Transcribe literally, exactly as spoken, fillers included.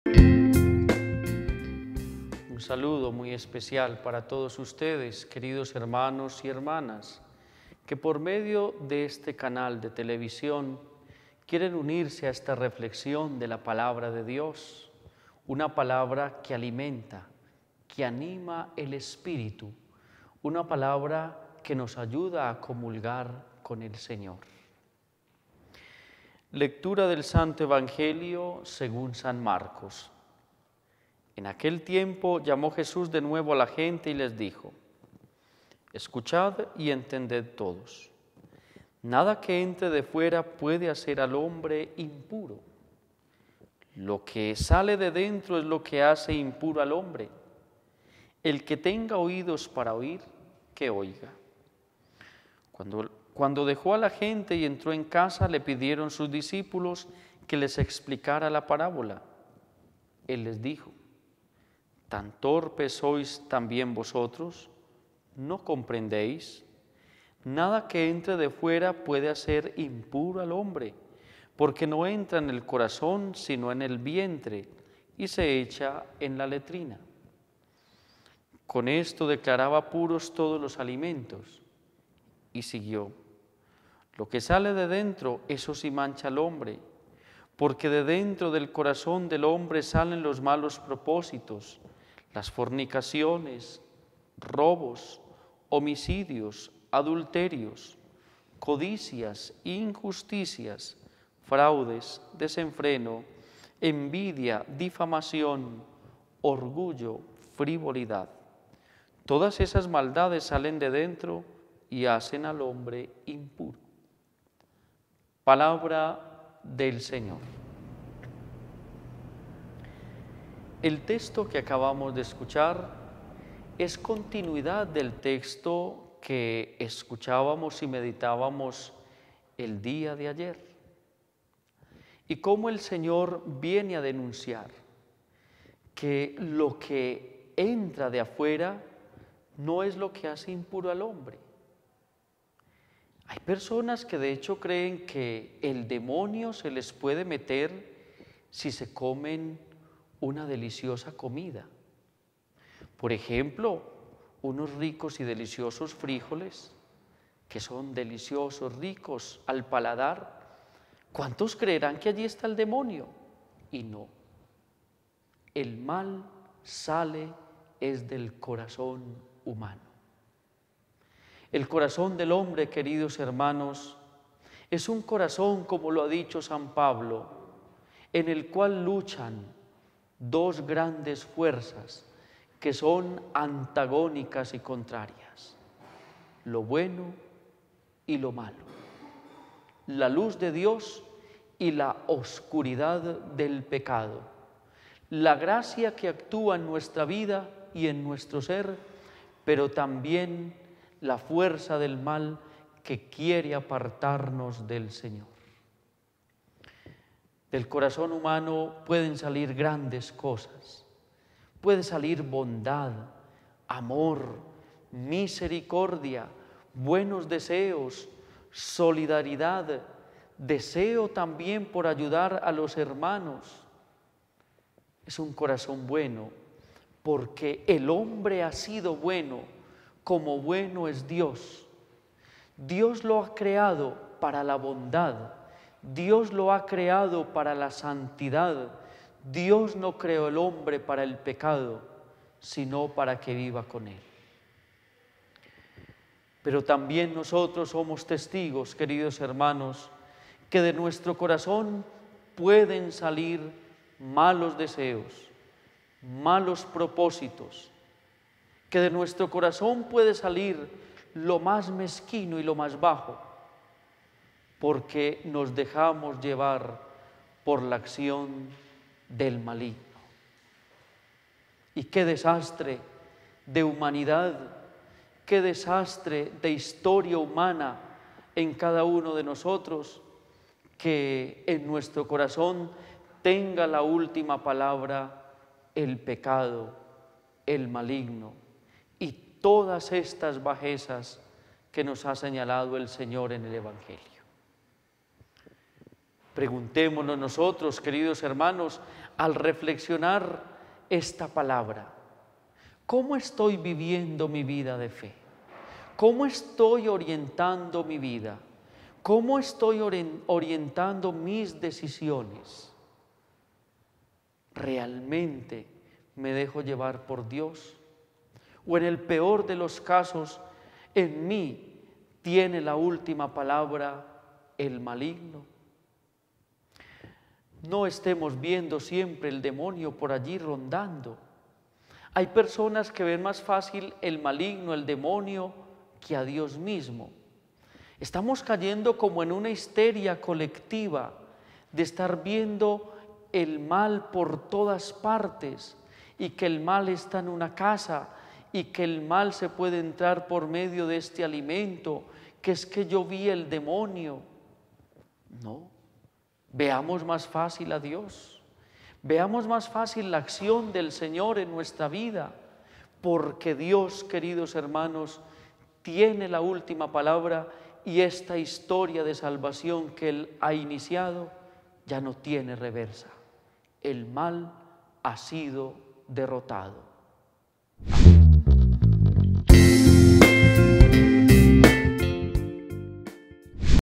Un saludo muy especial para todos ustedes, queridos hermanos y hermanas, que por medio de este canal de televisión quieren unirse a esta reflexión de la palabra de Dios, una palabra que alimenta, que anima el espíritu, una palabra que nos ayuda a comulgar con el Señor. Lectura del Santo Evangelio según San Marcos. En aquel tiempo llamó Jesús de nuevo a la gente y les dijo: escuchad y entended todos. Nada que entre de fuera puede hacer al hombre impuro. Lo que sale de dentro es lo que hace impuro al hombre. El que tenga oídos para oír, que oiga. Cuando, cuando dejó a la gente y entró en casa, le pidieron sus discípulos que les explicara la parábola. Él les dijo: ¿tan torpes sois también vosotros? ¿No comprendéis? Nada que entre de fuera puede hacer impuro al hombre, porque no entra en el corazón, sino en el vientre, y se echa en la letrina. Con esto declaraba puros todos los alimentos, y siguió: lo que sale de dentro, eso sí mancha al hombre, porque de dentro del corazón del hombre salen los malos propósitos, las fornicaciones, robos, homicidios, adulterios, codicias, injusticias, fraudes, desenfreno, envidia, difamación, orgullo, frivolidad. Todas esas maldades salen de dentro y hacen al hombre impuro. Palabra del Señor. El texto que acabamos de escuchar es continuidad del texto que escuchábamos y meditábamos el día de ayer. Y cómo el Señor viene a denunciar que lo que entra de afuera no es lo que hace impuro al hombre. Hay personas que de hecho creen que el demonio se les puede meter si se comen una deliciosa comida. Por ejemplo, unos ricos y deliciosos frijoles, que son deliciosos, ricos al paladar. ¿Cuántos creerán que allí está el demonio? Y no. El mal sale es del corazón humano. El corazón del hombre, queridos hermanos, es un corazón, como lo ha dicho San Pablo, en el cual luchan dos grandes fuerzas que son antagónicas y contrarias: lo bueno y lo malo, la luz de Dios y la oscuridad del pecado, la gracia que actúa en nuestra vida y en nuestro ser, pero también la fuerza del mal que quiere apartarnos del Señor. Del corazón humano pueden salir grandes cosas, puede salir bondad, amor, misericordia, buenos deseos, solidaridad, deseo también por ayudar a los hermanos. Es un corazón bueno, porque el hombre ha sido bueno, como bueno es Dios. Dios lo ha creado para la bondad, Dios lo ha creado para la santidad. Dios no creó el hombre para el pecado, sino para que viva con él. Pero también nosotros somos testigos, queridos hermanos, que de nuestro corazón pueden salir malos deseos, malos propósitos, que de nuestro corazón puede salir lo más mezquino y lo más bajo, porque nos dejamos llevar por la acción del maligno. Y qué desastre de humanidad, qué desastre de historia humana en cada uno de nosotros, que en nuestro corazón tenga la última palabra el pecado, el maligno y todas estas bajezas que nos ha señalado el Señor en el Evangelio. Preguntémonos nosotros, queridos hermanos, al reflexionar esta palabra, ¿cómo estoy viviendo mi vida de fe? ¿Cómo estoy orientando mi vida? ¿Cómo estoy orientando mis decisiones? ¿Realmente me dejo llevar por Dios? ¿O en el peor de los casos, en mí tiene la última palabra el maligno? No estemos viendo siempre el demonio por allí rondando. Hay personas que ven más fácil el maligno, el demonio, que a Dios mismo. Estamos cayendo como en una histeria colectiva de estar viendo el mal por todas partes y que el mal está en una casa y que el mal se puede entrar por medio de este alimento, que es que yo vi el demonio. No, veamos más fácil a Dios, veamos más fácil la acción del Señor en nuestra vida, porque Dios, queridos hermanos, tiene la última palabra y esta historia de salvación que Él ha iniciado ya no tiene reversa. El mal ha sido derrotado.